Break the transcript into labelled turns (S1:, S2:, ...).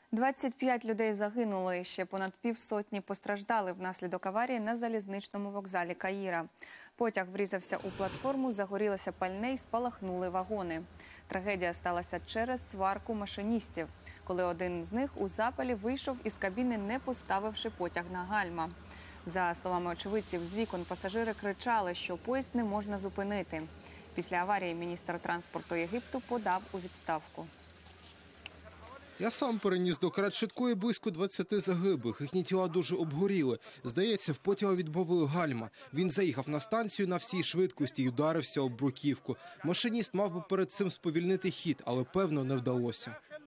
S1: 25 людей загинули, ще понад півсотні постраждали внаслідок аварії на залізничному вокзалі Каїра. Потяг врізався у платформу, загорілося пальне і спалахнули вагони. Трагедія сталася через сварку машиністів, коли один з них у запалі вийшов із кабіни, не поставивши потяг на гальма. За словами очевидців, з вікон пасажири кричали, що поїзд не можна зупинити. Після аварії міністр транспорту Єгипту подав у відставку.
S2: Я сам переніс до карат-швидкої близько 20 загиблих. Їхні тіла дуже обгоріли. Здається, в потяга відмовили гальма. Він заїхав на станцію на всій швидкості і ударився об бруківку. Машиніст мав би перед цим сповільнити хід, але, певно, не вдалося.